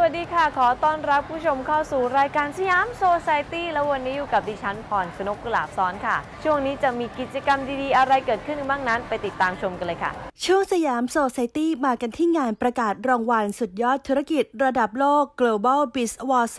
วัสดีค่ะขอต้อนรับผู้ชมเข้าสู่รายการสยามโซไซตี้แล้ววันนี้อยู่กับดิฉันพรชนกกุหลาบซ้อนค่ะช่วงนี้จะมีกิจกรรมดีๆอะไรเกิดขึ้นบ้างนั้นไปติดตามชมกันเลยค่ะช่วงสยามโซไซตี้มากันที่งานประกาศรางวัลสุดยอดธุรกิจระดับโลก Global Biz Award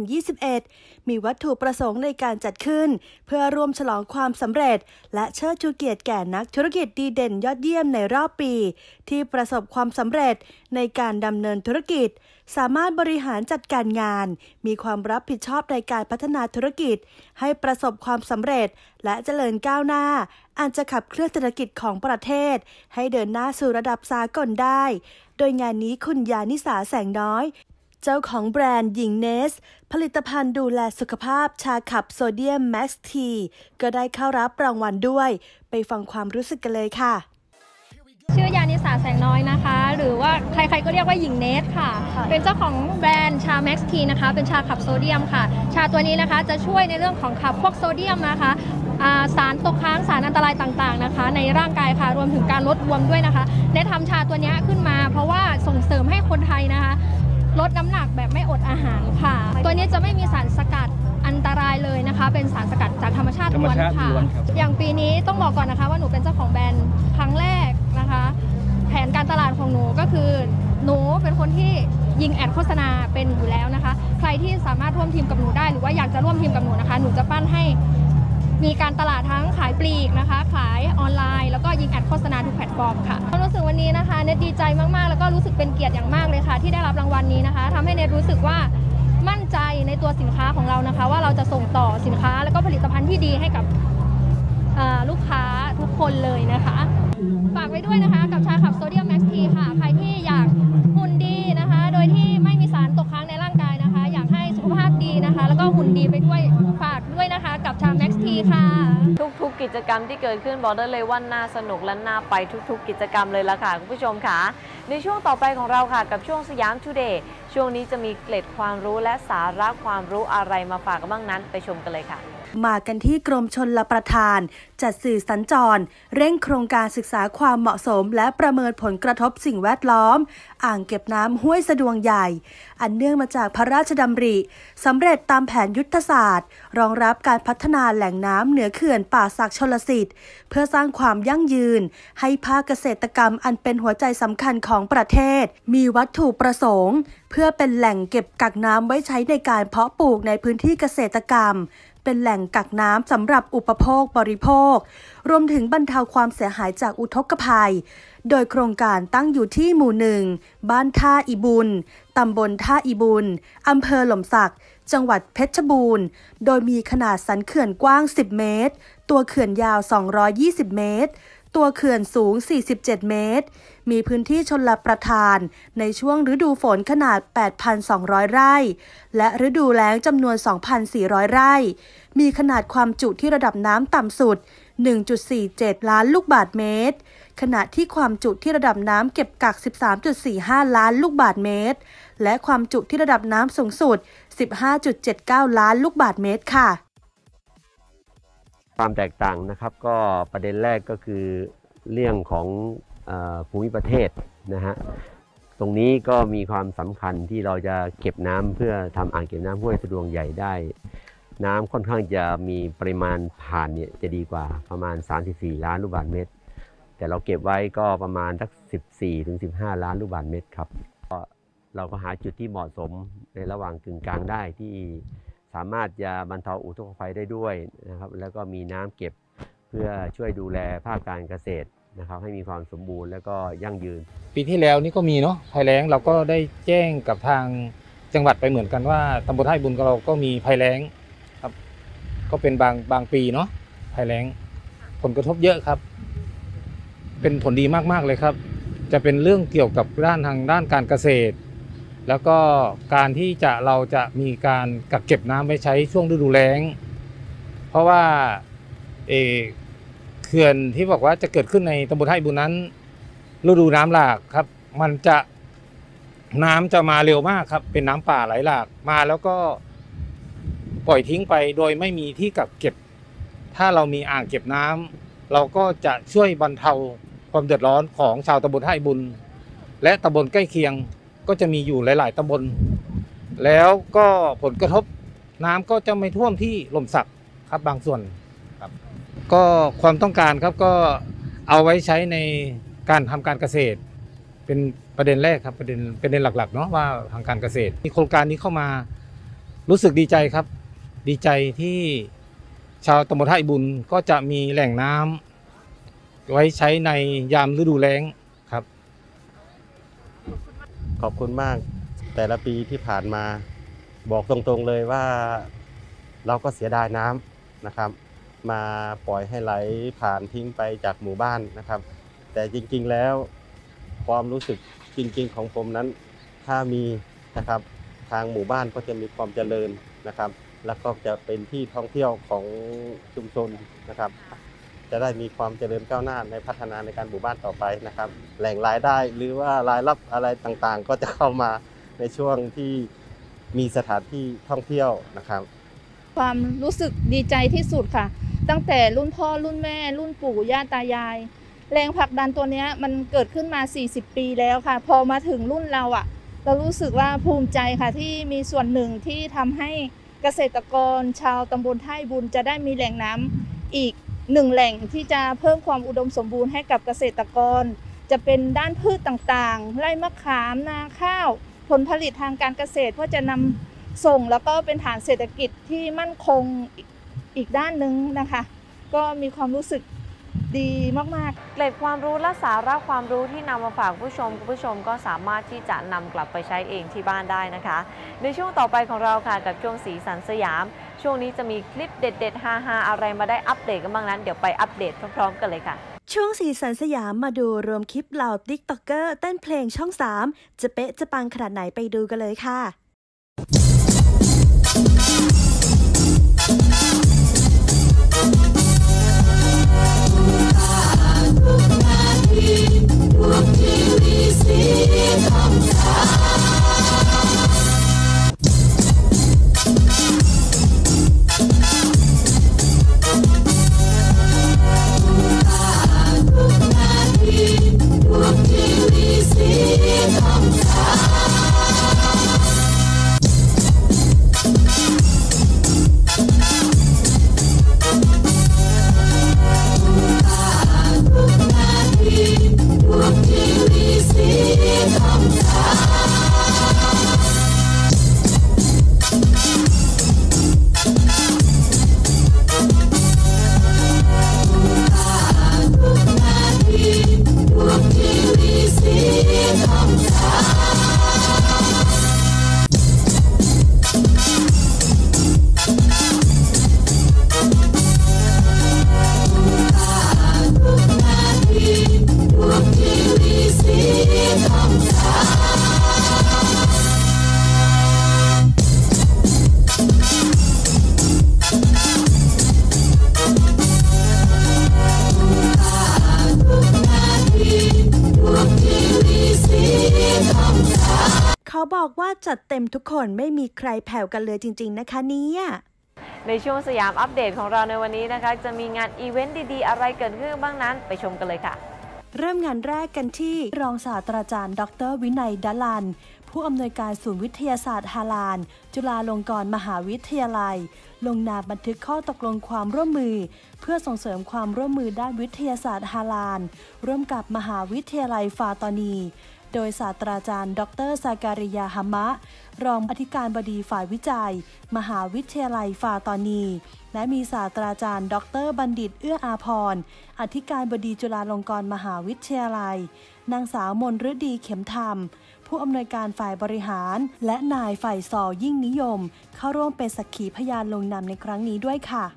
2021 มีวัตถุประสงค์ในการจัดขึ้นเพื่อร่วมฉลองความสำเร็จและเชิดชูเกียรติแก่นักธุรกิจดีเด่นยอดเยี่ยมในรอบปีที่ประสบความสำเร็จในการดำเนินธุรกิจสามารถบริหารจัดการงานมีความรับผิดชอบในการพัฒนาธุรกิจให้ประสบความสำเร็จและเจริญก้าวหน้าอันจะขับเคลื่อนเศรษฐกิจของประเทศให้เดินหน้าสู่ระดับสากลได้โดยงานนี้คุณยานิสาแสงน้อยเจ้าของแบรนด์หญิงเนสผลิตภัณฑ์ดูแลสุขภาพชาขับโซเดียมแม็กซ์ทีก็ได้เข้ารับรางวัลด้วยไปฟังความรู้สึกกันเลยค่ะชื่อยานิสาแสงน้อยนะคะหรือว่าใครๆก็เรียกว่าหญิงเนสค่ะเป็นเจ้าของแบรนด์ชาแม็กซ์ทีนะคะเป็นชาขับโซเดียมค่ะชาตัวนี้นะคะจะช่วยในเรื่องของขับพวกโซเดียมนะคะสารตกค้างสารอันตรายต่างๆนะคะในร่างกายค่ะรวมถึงการลดบวมด้วยนะคะได้ทำชาตัวนี้ขึ้นมาเพราะว่าส่งเสริมให้คนไทยนะคะลดน้ำหนักแบบไม่อดอาหารค่ะตัวนี้จะไม่มีสารสกัดอันตรายเลยนะคะเป็นสารสกัดจากธรรมชาติล้วนค่ะอย่างปีนี้ต้องบอกก่อนนะคะว่าหนูเป็นเจ้าของแบรนด์ครั้งแรกนะคะแผนการตลาดของหนูก็คือหนูเป็นคนที่ยิงแอดโฆษณาเป็นอยู่แล้วนะคะใครที่สามารถร่วมทีมกับหนูได้หรือว่าอยากจะร่วมทีมกับหนูนะคะหนูจะปั้นให้มีการตลาดทั้งขายปลีกนะคะขายออนไลน์แล้วก็ยิงแอดโฆษณาทุกแพลตฟอร์มค่ะความรู้สึกวันนี้นะคะเนทดีใจมากๆแล้วก็รู้สึกเป็นเกียรติอย่างมากเลยค่ะที่ได้รับรางวัลนี้นะคะทำให้เนทรู้สึกว่ามั่นใจในตัวสินค้าของเรานะคะว่าเราจะส่งต่อสินค้าแล้วก็ผลิตภัณฑ์ที่ดีให้กับลูกค้าทุกคนเลยนะคะฝากไว้ด้วยนะคะกับชาขับโซเดียมแม็กซ์ทีค่ะใครที่อยากหุ่นดีนะคะโดยที่ไม่มีสารตกค้างในร่างกายนะคะอยากให้สุขภาพดีนะคะแล้วก็หุ่นดีไปด้วยฝากด้วยนะคะกับชาแม็กซ์ทีค่ะทุกกิจกรรมที่เกิดขึ้นบอกได้เลยว่าน่าสนุกและน่าไปทุกกิจกรรมเลยละค่ะคุณผู้ชมค่ะในช่วงต่อไปของเราค่ะกับช่วงสยามทูเดย์ช่วงนี้จะมีเกล็ดความรู้และสาระความรู้อะไรมาฝากกันบ้างนั้นไปชมกันเลยค่ะมากันที่กรมชลประทานจัดสื่อสัญจรเร่งโครงการศึกษาความเหมาะสมและประเมินผลกระทบสิ่งแวดล้อมอ่างเก็บน้ำห้วยสะดวงใหญ่อันเนื่องมาจากพระราชดำริสำเร็จตามแผนยุทธศาสตร์รองรับการพัฒนาแหล่งน้ำเหนือเขื่อนป่าสักชลสิทธิ์เพื่อสร้างความยั่งยืนให้ภาคเกษตรกรรมอันเป็นหัวใจสำคัญของประเทศมีวัตถุประสงค์เพื่อเป็นแหล่งเก็บกักน้ำไว้ใช้ในการเพาะปลูกในพื้นที่เกษตรกรรมเป็นแหล่งกักน้ำสำหรับอุปโภคบริโภครวมถึงบรรเทาความเสียหายจากอุทกภัยโดยโครงการตั้งอยู่ที่หมู่1บ้านท่าอีบุญตำบลท่าอีบุญอำเภอหล่มสักจังหวัดเพชรบูรณ์โดยมีขนาดสันเขื่อนกว้าง10เมตรตัวเขื่อนยาว220เมตรตัวเขื่อนสูง47เมตรมีพื้นที่ชลประทานในช่วงฤดูฝนขนาด 8,200 ไร่และฤดูแล้งจำนวน 2,400 ไร่มีขนาดความจุที่ระดับน้ำต่ำสุด 1.47 ล้านลูกบาศก์เมตรขณะที่ความจุที่ระดับน้ำเก็บกัก 13.45 ล้านลูกบาศก์เมตรและความจุที่ระดับน้ำสูงสุด 15.79 ล้านลูกบาศก์เมตรค่ะความแตกต่างนะครับก็ประเด็นแรกก็คือเรื่องของภูมิประเทศนะฮะตรงนี้ก็มีความสำคัญที่เราจะเก็บน้ำเพื่อทำอ่างเก็บน้ำห้วยสะดวงใหญ่ได้น้ำค่อนข้างจะมีปริมาณผ่านเนี่ยจะดีกว่าประมาณ34ล้านลูกบาศก์เมตรแต่เราเก็บไว้ก็ประมาณสัก14-15ล้านลูกบาศก์เมตรครับเราก็หาจุดที่เหมาะสมในระหว่างกึ่งกลางได้ที่สามารถจะบรรเทาอุทกภัยได้ด้วยนะครับแล้วก็มีน้ำเก็บเพื่อช่วยดูแลภาคการเกษตรนะครับให้มีความสมบูรณ์และก็ยั่งยืนปีที่แล้วนี่ก็มีเนาะภัยแล้งเราก็ได้แจ้งกับทางจังหวัดไปเหมือนกันว่าตำบลท่าบุญของเราก็มีภัยแล้งครับก็เป็นบางปีเนาะภัยแล้งผลกระทบเยอะครับเป็นผลดีมากๆเลยครับจะเป็นเรื่องเกี่ยวกับทางด้านการเกษตรแล้วก็การที่เราจะมีการกักเก็บน้ำไว้ใช้ช่วงฤดูแล้งเพราะว่าเขื่อนที่บอกว่าจะเกิดขึ้นในตำบลท่าบุญนั้นฤดูน้ำหลากครับน้ำจะมาเร็วมากครับเป็นน้ำป่าไหลหลากมาแล้วก็ปล่อยทิ้งไปโดยไม่มีที่กักเก็บถ้าเรามีอ่างเก็บน้ำเราก็จะช่วยบรรเทาความเดือดร้อนของชาวตำบลท่าบุญและตำบลใกล้เคียงก็จะมีอยู่หลายๆตำบลแล้วก็ผลกระทบน้ำก็จะไม่ท่วมที่หล่มสักครับบางส่วนครับก็ความต้องการครับก็เอาไว้ใช้ในการทำการเกษตรเป็นประเด็นแรกครับประเด็นหลักๆเนาะว่าทางการเกษตรมีโครงการนี้เข้ามารู้สึกดีใจครับดีใจที่ชาวตำบลท่าอิบุญก็จะมีแหล่งน้ำไว้ใช้ในยามฤดูแล้งครับขอบคุณมากแต่ละปีที่ผ่านมาบอกตรงๆเลยว่าเราก็เสียดายน้ำนะครับมาปล่อยให้ไหลผ่านทิ้งไปจากหมู่บ้านนะครับแต่จริงๆแล้วความรู้สึกจริงๆของผมนั้นถ้ามีนะครับทางหมู่บ้านก็จะมีความเจริญนะครับแล้วก็จะเป็นที่ท่องเที่ยวของชุมชนนะครับจะได้มีความเจริญก้าวหน้าในพัฒนาในการหมู่บ้านต่อไปนะครับแหล่งรายได้หรือว่ารายรับอะไรต่างๆก็จะเข้ามาในช่วงที่มีสถานที่ท่องเที่ยวนะครับความรู้สึกดีใจที่สุดค่ะตั้งแต่รุ่นพ่อรุ่นแม่รุ่นปู่ย่าตายายแรงผลักดันตัวนี้มันเกิดขึ้นมา40 ปีแล้วค่ะพอมาถึงรุ่นเราเรารู้สึกว่าภูมิใจค่ะที่มีส่วนหนึ่งที่ทำให้เกษตรกรชาวตำบลท่าอิบุญจะได้มีแหล่งน้ำอีก1แหล่งที่จะเพิ่มความอุดมสมบูรณ์ให้กับเกษตรกรจะเป็นด้านพืชต่างๆไร่มะขามนาข้าวผลผลิตทางการเกษตรเพื่อจะนำส่งแล้วก็เป็นฐานเศรษฐกิจที่มั่นคงอีกด้านหนึ่งนะคะก็มีความรู้สึกดีมากๆเกร็ดความรู้และสาระความรู้ที่นำมาฝากผู้ชมคุณผู้ชมก็สามารถที่จะนำกลับไปใช้เองที่บ้านได้นะคะในช่วงต่อไปของเราค่ะกับช่วงสีสันสยามช่วงนี้จะมีคลิปเด็ดๆฮาๆอะไรมาได้อัปเดตกันบ้างนั้นเดี๋ยวไปอัปเดตพร้อมๆกันเลยค่ะช่วงสีสันสยามมาดูรวมคลิปเหล่าติ๊กต็อกเกอร์เต้นเพลงช่อง 3จะเป๊ะจะปังขนาดไหนไปดูกันเลยค่ะเขาบอกว่าจัดเต็มทุกคนไม่มีใครแผ่วกันเลยจริงๆนะคะเนี่ยในช่วงสยามอัปเดตของเราในวันนี้นะคะจะมีงานอีเวนต์ดีๆอะไรเกิดขึ้นบ้างนั้นไปชมกันเลยค่ะเริ่มงานแรกกันที่รองศาสตราจารย์ดร.วินัยดลันผู้อำนวยการศูนย์วิทยาศาสตร์ฮาลาลจุฬาลงกรณ์มหาวิทยาลัยลงนามบันทึกข้อตกลงความร่วมมือเพื่อส่งเสริมความร่วมมือด้านวิทยาศาสตร์ฮาลาลร่วมกับมหาวิทยาลัยฟาตอนีโดยศาสตราจารย์ดร.ซาการิยา ฮามะรองอธิการบดีฝ่ายวิจัยมหาวิทยาลัยฟาตอนีและมีศาสตราจารย์ดร.บัณฑิตเอื้ออาภรณ์อธิการบดีจุฬาลงกรณ์มหาวิทยาลัยนางสาวมนฤดีเข็มธรรมผู้อำนวยการฝ่ายบริหารและนายฝ่ายสอยิ่งนิยมเข้าร่วมเป็นสักขีพยานลงนามในครั้งนี้ด้วยค่ะ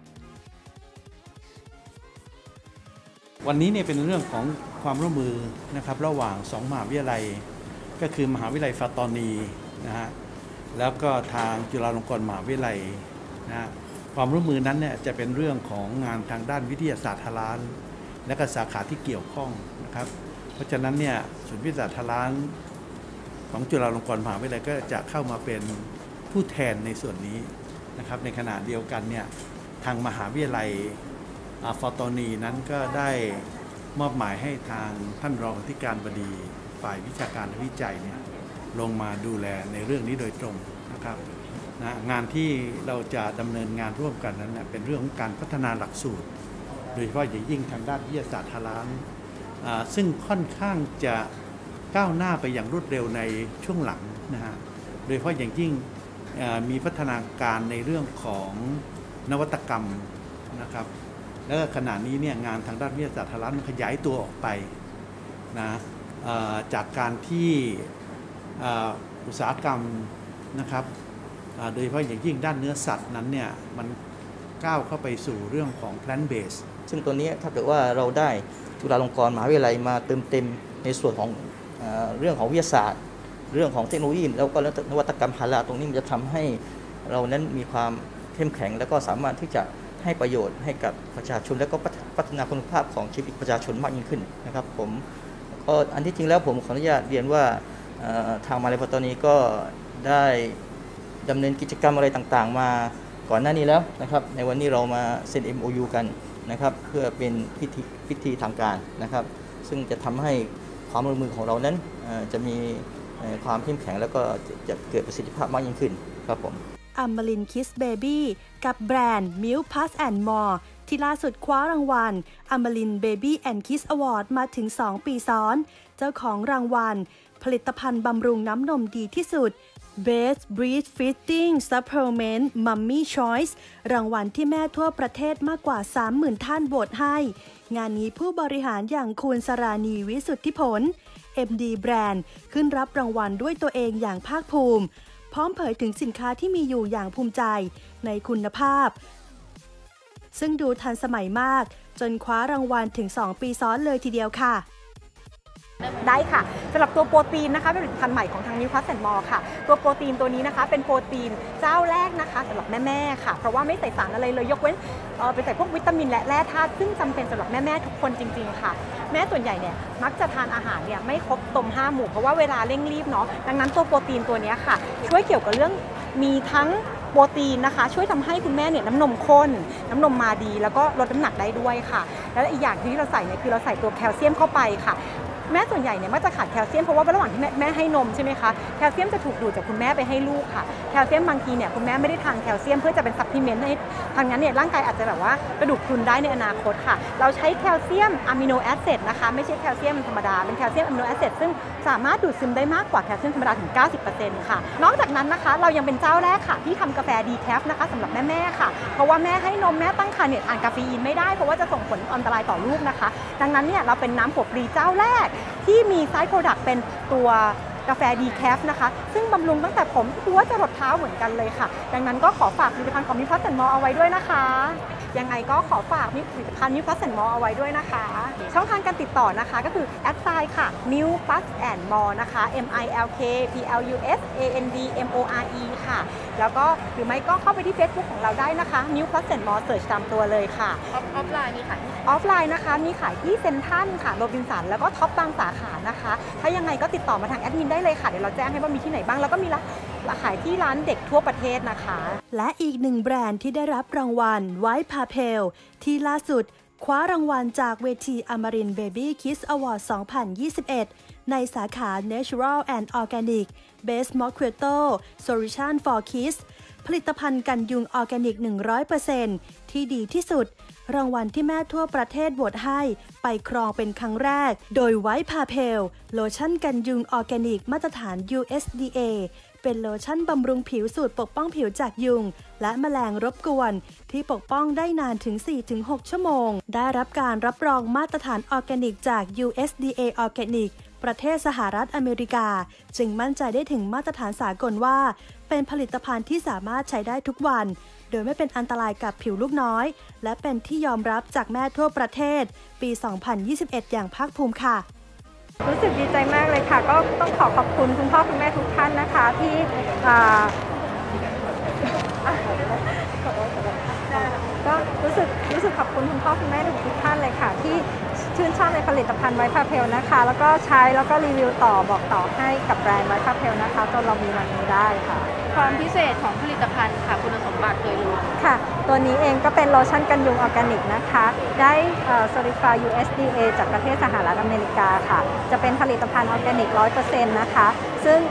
วันนี้เนี่ยเป็นเรื่องของความร่วมมือนะครับระหว่าง2มหาวิทยาลัยก็คือมหาวิทยาลัยฟาตอนีนะฮะแล้วก็ทางจุฬาลงกรณ์มหาวิทยาลัยนะฮะความร่วมมือนั้นเนี่ยจะเป็นเรื่องของงานทางด้านวิทยาศาสตร์ฮาลาลและก็สาขาที่เกี่ยวข้องนะครับเพราะฉะนั้นเนี่ยศูนย์วิทยาศาสตร์ฮาลาลของจุฬาลงกรณ์มหาวิทยาลัยก็จะเข้ามาเป็นผู้แทนในส่วนนี้นะครับในขณะเดียวกันเนี่ยทางมหาวิทยาลัยฟาตอนีนั้นก็ได้มอบหมายให้ทางท่านรองอธิการบดีฝ่ายวิชาการและวิจัยเนี่ยลงมาดูแลในเรื่องนี้โดยตรงนะครับนะงานที่เราจะดำเนินงานร่วมกันนั้นเป็นเรื่องของการพัฒนาหลักสูตรโดยเฉพาะอย่างยิ่งทางด้านวิทยาศาสตร์ฮาลาลซึ่งค่อนข้างจะก้าวหน้าไปอย่างรวดเร็วในช่วงหลังนะฮะโดยเฉพาะอย่างยิ่งมีพัฒนาการในเรื่องของนวัตกรรมนะครับแล้วขณะนี้เนี่ยงานทางด้านวิทยาศาสตร์ฮาลาลมันขยายตัวออกไปนะจากการที่อุตสาหกรรมนะครับโดยเฉพาะอย่างยิ่งด้านเนื้อสัตว์นั้นเนี่ยมันก้าวเข้าไปสู่เรื่องของ plant based ซึ่งตัวนี้ถ้าเกิดว่าเราได้จุฬาลงกรณ์มหาวิทยาลัยมาเติมเต็มในส่วนของเรื่องของวิทยาศาสตร์เรื่องของเทคโนโลยีแล้วก็นวัตกรรมฮาลาลตรงนี้มันจะทำให้เรานั้นมีความเข้มแข็งแล้วก็สามารถที่จะให้ประโยชน์ให้กับประชาชนและก็พัฒนาคุณภาพของชีวิตประชาชนมากยิ่งขึ้นนะครับผมก็อันที่จริงแล้วผมขออนุญาตเรียนว่าทางมหาวิทยาลัยปัตตานีก็ได้ดำเนินกิจกรรมอะไรต่างๆมาก่อนหน้านี้แล้วนะครับในวันนี้เรามาเซ็น MOU กันนะครับเพื่อเป็นพิธีทางการนะครับซึ่งจะทำให้ความร่วมมือของเรานั้นจะมีความเข้มแข็งแล้วก็จะเกิดประสิทธิภาพมากยิ่งขึ้นครับผม Amarin Kiss Baby กับแบรนด์ Milk Plus and More ที่ล่าสุดคว้ารางวัล Amarin Baby and Kiss Award มาถึง 2 ปีซ้อนเจ้าของรางวัลผลิตภัณฑ์บำรุงน้ำนมดีที่สุด Best Breastfeeding Supplement Mummy Choice รางวัลที่แม่ทั่วประเทศมากกว่า 30,000 ท่านโหวตให้ งานนี้ผู้บริหารอย่างคุณสราณีวิสุทธิผล MD แบรนด์ขึ้นรับรางวัลด้วยตัวเองอย่างภาคภูมิพร้อมเผยถึงสินค้าที่มีอยู่อย่างภูมิใจในคุณภาพซึ่งดูทันสมัยมากจนคว้ารางวัลถึง 2 ปีซ้อนเลยทีเดียวค่ะได้ค่ะสำหรับตัวโปรตีนนะคะเป็นผลิตภัณฑ์ใหม่ของทางนิวคาสเซนมอลค่ะตัวโปรตีนตัวนี้นะคะเป็นโปรตีนเจ้าแรกนะคะสำหรับแม่ๆค่ะเพราะว่าไม่ใส่สารอะไรเลยยกเว้นไปใส่พวกวิตามินและแร่ธาตุซึ่งจำเป็นสำหรับแม่ๆทุกคนจริงๆค่ะแม่ส่วนใหญ่เนี่ยมักจะทานอาหารเนี่ยไม่ครบตม5 หมู่เพราะว่าเวลาเร่งรีบเนาะดังนั้นตัวโปรตีนตัวนี้ค่ะช่วยเกี่ยวกับเรื่องมีทั้งโปรตีนนะคะช่วยทำให้คุณแม่เนี่ยน้ำนมข้นน้ำนมมาดีแล้วก็ลดน้ำหนักได้ด้วยค่ะแล้วอีกอย่างที่เราใส่เนี่ยคือเราใส่ตัวแคลเซียมเข้าไปค่ะแม่ส่วนใหญ่เนี่ยมักจะขาดแคลเซียมเพราะว่าระหว่างที่แม่ให้นมใช่ไหมคะแคลเซียมจะถูกดูดจากคุณแม่ไปให้ลูกค่ะแคลเซียมบางทีเนี่ยคุณแม่ไม่ได้ทานแคลเซียมเพื่อจะเป็นซัพพลีเมนต์ให้ทางนั้นเนี่ยร่างกายอาจจะแบบว่ากระดูกพรุนได้ในอนาคตค่ะเราใช้แคลเซียมอะมิโนแอซิดนะคะไม่ใช่แคลเซียมธรรมดาเป็นแคลเซียมอะมิโนแอซิดซึ่งสามารถดูดซึมได้มากกว่าแคลเซียมธรรมดาถึง 90% ค่ะนอกจากนั้นนะคะเรายังเป็นเจ้าแรกค่ะที่ทำกาแฟดีแคฟนะคะสำหรับแม่ๆค่ะเพราะว่าแม่ให้นมแม่ตั้งครรภ์เนี่ยทานกาแฟอีนไม่ได้เพราะว่าจะส่งผลอันตรายต่อลูกนะคะดังนั้นเนี่ยเราเป็นน้ำหัวปลีเจ้าแรกที่มีไซด์โปรดักต์เป็นตัวกาแฟดีแคฟนะคะซึ่งบำรุงตั้งแต่ผมหัวจรดเท้าเหมือนกันเลยค่ะดังนั้นก็ขอฝากผลิตภัณฑ์ของนิวคาสเซนมอลเอาไว้ด้วยนะคะยังไงก็ขอฝากผลิตภัณฑ์นิวคาสเซนมอลเอาไว้ด้วยนะคะช่องทางการติดต่อนะคะก็คือแอดไซน์ค่ะ New Plus and More นะคะ MILKPLUSANDMORE ค่ะแล้วก็หรือไม่ก็เข้าไปที่ Facebook ของเราได้นะคะ New Plus and More เสิร์ชตามตัวเลยค่ะออฟไลน์มีขายออฟไลน์นะคะมีขายที่เซ็นทรัลค่ะโรบินสันแล้วก็ท็อปบางสาขานะคะถ้ายังไงก็ติดต่อมาทางแอดมินได้เลยค่ะเดี๋ยวเราแจ้งให้ว่ามีที่ไหนบ้างแล้วก็มีขายที่ร้านเด็กทั่วประเทศนะคะและอีกหนึ่งแบรนด์ที่ได้รับรางวัลไวท์พาเพลที่ล่าสุดคว้ารางวัลจากเวที Amarin Baby Kids Award 2021 ในสาขา Natural and Organic Best Mosquito Solution for Kids ผลิตภัณฑ์กันยุงออร์แกนิก 100% ที่ดีที่สุดรางวัลที่แม่ทั่วประเทศโหวตให้ไปครองเป็นครั้งแรกโดยไวท์พาเพลโลชั่นกันยุงออร์แกนิกมาตรฐาน USDA เป็นโลชั่นบำรุงผิวสูตรปกป้องผิวจากยุงและแมลงรบกวนที่ปกป้องได้นานถึง 4-6 ชั่วโมงได้รับการรับรองมาตรฐานออร์แกนิกจาก USDA ออร์แกนิกประเทศสหรัฐอเมริกาจึงมั่นใจได้ถึงมาตรฐานสากลว่าเป็นผลิตภัณฑ์ที่สามารถใช้ได้ทุกวันโดยไม่เป็นอันตรายกับผิวลูกน้อยและเป็นที่ยอมรับจากแม่ทั่วประเทศปี 2021 อย่างภาคภูมิค่ะรู้สึกดีใจมากเลยค่ะก็ต้องขอบคุณคุณพ่อคุณแม่ทุกท่านนะคะที่ก็รู้สึกขอบคุณคุณพ่อคุณแม่ทุกท่านเลยค่ะที่ชื่นชอบในผลิตภัณฑ์ไวท์พาเพลนะคะแล้วก็ใช้แล้วก็รีวิวต่อบอกต่อให้กับแบรนด์ไวท์พาเพลนะคะจนเรามีวันนี้ได้ค่ะความพิเศษของผลิตภัณฑ์ค่ะคุณสมบัติโดยรวมค่ะตัวนี้เองก็เป็นโลชั่นกันยุงออร์แกนิกนะคะได้Certified USDA จากประเทศสหรัฐอเมริกาค่ะจะเป็นผลิตภัณฑ์ออร์แกนิก 100% นะคะซึ่ง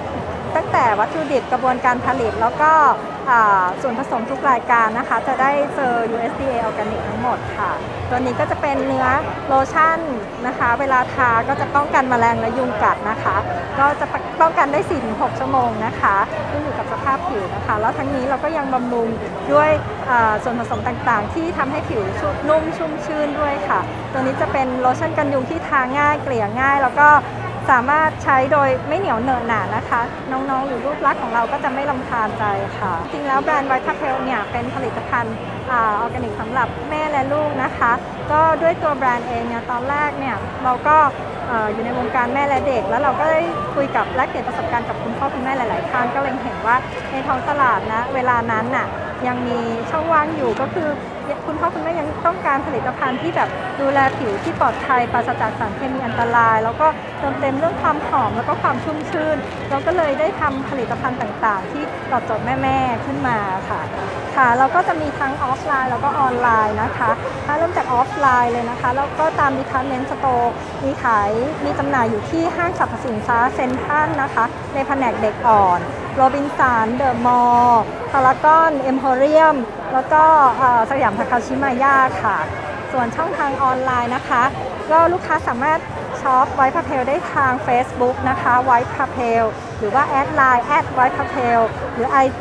ตั้งแต่วัตถุดิบกระบวนการผลิตแล้วก็ส่วนผสมทุกรายการนะคะจะได้เจอ USDA ออร์แกนิกทั้งหมดค่ะตัวนี้ก็จะเป็นเนื้อโลชั่นนะคะเวลาทาก็จะป้องกันแมลงและยุงกัดนะคะก็จะป้องกันได้ 4-6 ชั่วโมงนะคะขึ้นอยู่กับสภาพผิวนะคะแล้วทั้งนี้เราก็ยังบำรุงด้วยส่วนผสมต่างๆที่ทำให้ผิวนุ่มชุ่มชื่นด้วยค่ะตัวนี้จะเป็นโลชั่นกันยุงที่ทาง่ายเกลี่ยง่ายแล้วก็สามารถใช้โดยไม่เหนียวเหนอะหนานะคะน้องๆหรือรูปลักษณ์ของเราก็จะไม่รำคาญใจค่ะจริงแล้วแบรนด์ไวท์พาเพลเนี่ยเป็นผลิตภัณฑ์ออร์แกนิกสำหรับแม่และลูกนะคะก็ด้วยตัวแบรนด์เองเนี่ยตอนแรกเนี่ยเราก็อยู่ในวงการแม่และเด็กแล้วเราก็ได้คุยกับแลกเปลี่ยนประสบการณ์กับคุณพ่อคุณแม่หลายๆท่านก็เลยเห็นว่าในท้องตลาดนะเวลานั้นน่ะยังมีช่องว่างอยู่ก็คือคุณพ่อคุณแม่ยังต้องการผลิตภัณฑ์ที่แบบดูแลผิวที่ปลอดภัยปราศจากสารเคมีอันตรายแล้วก็เติมเต็มเรื่องความหอมแล้วก็ความชุ่มชื่นเราก็เลยได้ทำผลิตภัณฑ์ต่างๆที่ตอบโจทย์แม่ๆขึ้นมาค่ะเราก็จะมีทั้งออฟไลน์แล้วก็ออนไลน์นะคะถ้าเริ่มจากออฟไลน์เลยนะคะแล้วก็ตามดิพาร์ตเมนต์สโตร์มีจำหน่ายอยู่ที่ห้างสรรพสินค้าเซ็นทรัลนะคะในแผนกเด็กอ่อนโรบินสันเดอะมอลล์พารากอนเอ็มโพเรียมแล้วก็สยามทาคาชิมายาค่ะส่วนช่องทางออนไลน์นะคะก็ลูกค้าสามารถช็อปไวท์พาเพลได้ทาง Facebook นะคะไวท์พาเพลหรือว่าแอดไลน์ไวท์พาเพลหรือ IG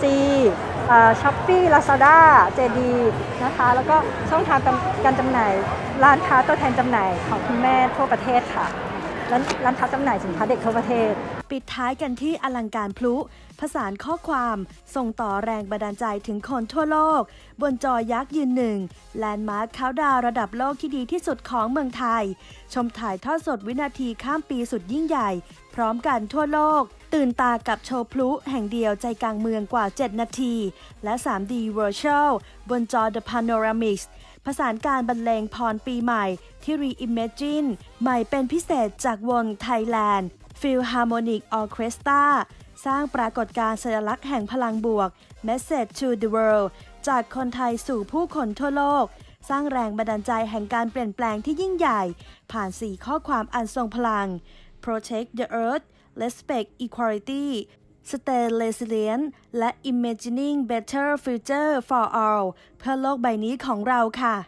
Shopee Lazada JD นะคะแล้วก็ช่องทางการจำหน่ายร้านค้าตัวแทนจำหน่ายของคุณแม่ทั่วประเทศค่ะร้านค้าจำหน่ายสินค้าเด็กทั่วประเทศปิดท้ายกันที่อลังการพลุผสานข้อความส่งต่อแรงบันดาลใจถึงคนทั่วโลกบนจอยักษ์ยืนหนึ่งแลนด์มาร์คเขาดาวระดับโลกที่ดีที่สุดของเมืองไทยชมถ่ายทอดสดวินาทีข้ามปีสุดยิ่งใหญ่พร้อมกันทั่วโลกตื่นตากับโชว์พลุแห่งเดียวใจกลางเมืองกว่า7นาทีและ 3D Virtual บนจอ The Panoramics ผสานการบรรเลงพรปีใหม่ที่ Reimagine ใหม่เป็นพิเศษจากวง Thailand Philharmonic Orchestra สร้างปรากฏการณ์สัญลักษณ์แห่งพลังบวก Message to the World จากคนไทยสู่ผู้คนทั่วโลกสร้างแรงบันดาลใจแห่งการเปลี่ยนแปลงที่ยิ่งใหญ่ผ่าน 4 ข้อความอันทรงพลัง Protect the Earth Respect Equality Stay Resilient และ Imagining Better Future for All เพื่อโลกใบนี้ของเราค่ะ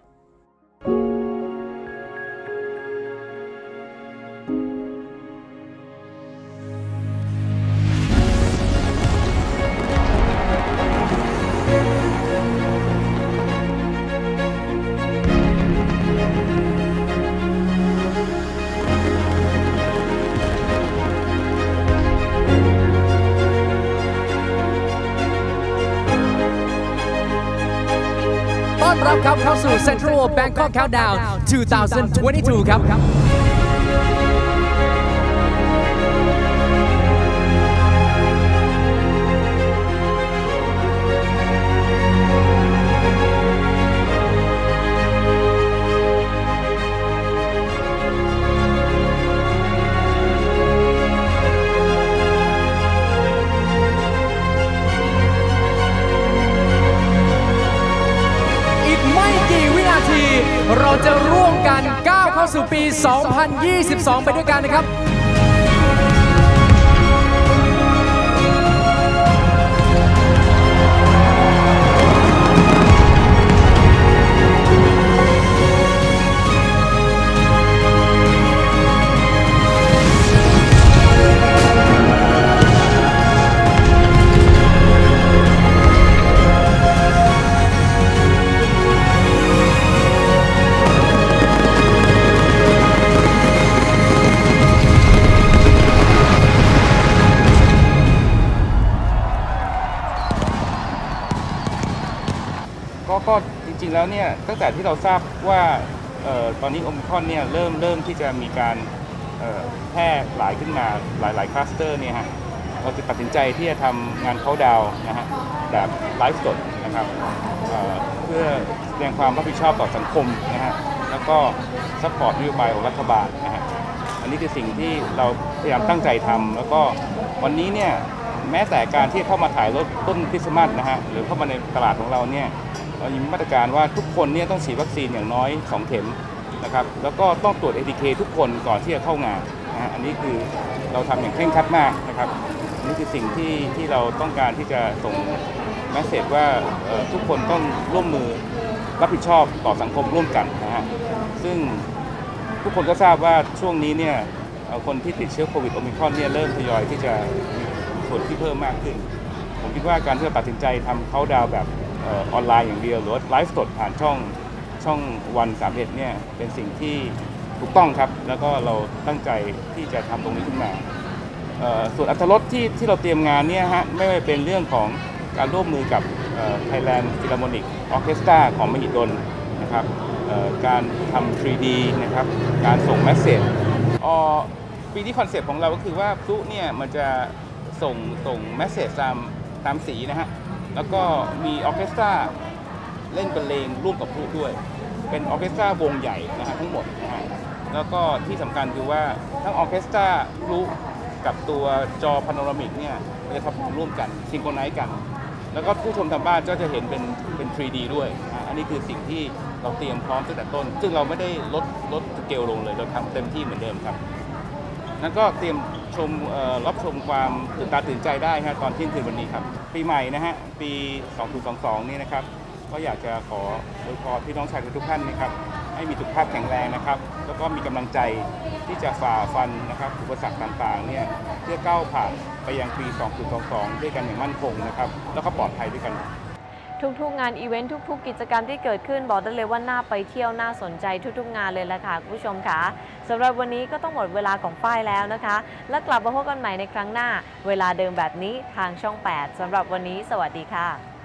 รับครับเข้าสู่ Central Bangkok Countdown 2022 ครับเราจะร่วมกันก้าวเข้าสู่ปี 2022 ไปด้วยกันนะครับก็จริงๆแล้วเนี่ยตั้งแต่ที่เราทราบว่าตอนนี้โอมิครอนเนี่ยเริ่มที่จะมีการแพร่หลายขึ้นมาหลายคลัสเตอร์เนี่ยฮะเราจะตัดสินใจที่จะทำงานเข้าดาวนะฮะแบบไลฟ์สดนะครับเพื่อแสดงความรับผิดชอบต่อสังคมนะฮะแล้วก็ซัพพอร์ตนโยบายของรัฐบาลนะฮะอันนี้คือสิ่งที่เราพยายามตั้งใจทำแล้วก็วันนี้เนี่ยแม้แต่การที่เข้ามาถ่ายรถต้นคริสต์มาสนะฮะหรือเข้ามาในตลาดของเราเนี่ยเรามีมาตรการว่าทุกคนเนี่ยต้องฉีดวัคซีนอย่างน้อย2 เข็มนะครับแล้วก็ต้องตรวจ ATK ทุกคนก่อนที่จะเข้างานนะฮะอันนี้คือเราทำอย่างเคร่งครัดมากนะครับนี่คือสิ่งที่เราต้องการที่จะส่งแมสเสจว่าทุกคนต้องร่วมมือรับผิดชอบต่อสังคมร่วมกันนะฮะซึ่งทุกคนก็ทราบว่าช่วงนี้เนี่ยคนที่ติดเชื้อโควิดโอมิครอนเนี่ยเริ่มทยอยที่จะมีส่วนที่เพิ่มมากขึ้นผมคิดว่าการที่เราตัดสินใจทำเขาดาวแบบออนไลน์อย่างเดียวหรือไลฟ์สดผ่านช่องวัน31เนี่ยเป็นสิ่งที่ถูกต้องครับแล้วก็เราตั้งใจที่จะทำตรงนี้ขึ้นมาส่วนอรรถรสที่เราเตรียมงานเนี่ยฮะไม่ว่าเป็นเรื่องของการร่วมมือกับThailand Philharmonic Orchestra ของมหิดลนะครับการทำ 3D นะครับการส่งแมสเสจปีนี้คอนเซ็ปต์ของเราก็คือว่าพลุเนี่ยมันจะส่งแมสเสจตามสีนะฮะแล้วก็มีออร์เคสตราเล่นบรรเลงร่วมกับพลุด้วยเป็นออร์เคสตราวงใหญ่นะฮะทั้งหมดนะฮะแล้วก็ที่สำคัญคือว่าทั้งออร์เคสตราพลุกับตัวจอพาโนรามิกเนี่ยจะทำงานร่วมกันซิงโครไนซ์กันแล้วก็ผู้ชมทางบ้านก็จะเห็นเป็น 3D ด้วยอันนี้คือสิ่งที่เราเตรียมพร้อมตั้งแต่ต้นซึ่งเราไม่ได้ลดสเกลลงเลยเราทำเต็มที่เหมือนเดิมครับนั้นก็เตรียมรับชมความตื่นตาตื่นใจได้ฮะตอนเที่ยงคืนวันนี้ครับปีใหม่นะฮะปี2022นี่นะครับก็อยากจะขออวยพรพี่น้องชาวไทยทุกท่านนะครับให้มีสุขภาพแข็งแรงนะครับแล้วก็มีกำลังใจที่จะฝ่าฟันนะครับอุปสรรคต่างๆเนี่ยเพื่อก้าวผ่านไปยังปี2022ด้วยกันอย่างมั่นคงนะครับแล้วก็ปลอดภัยด้วยกันทุกๆงานอีเวนต์ทุกๆกิจกรรมที่เกิดขึ้นบอกได้เลยว่าน่าไปเที่ยวน่าสนใจทุกๆงานเลยละค่ะคุณผู้ชมค่ะสำหรับวันนี้ก็ต้องหมดเวลาของฝ้ายแล้วนะคะและกลับมาพบกันใหม่ในครั้งหน้าเวลาเดิมแบบนี้ทางช่อง 8สำหรับวันนี้สวัสดีค่ะ